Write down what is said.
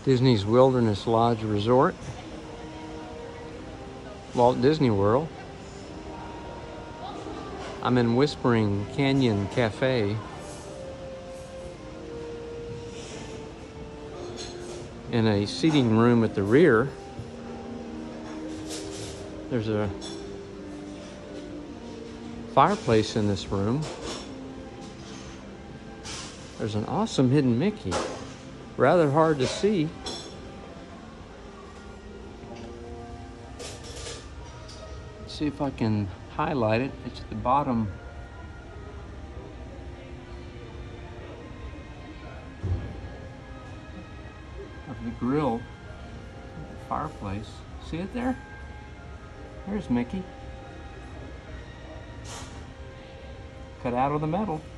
Disney's Wilderness Lodge Resort, Walt Disney World. I'm in Whispering Canyon Cafe in a seating room at the rear. There's a fireplace in this room. There's an awesome hidden Mickey. Rather hard to see. Let's see if I can highlight it. It's at the bottom of the grill, the fireplace. See it there? There's Mickey. Cut out of the metal.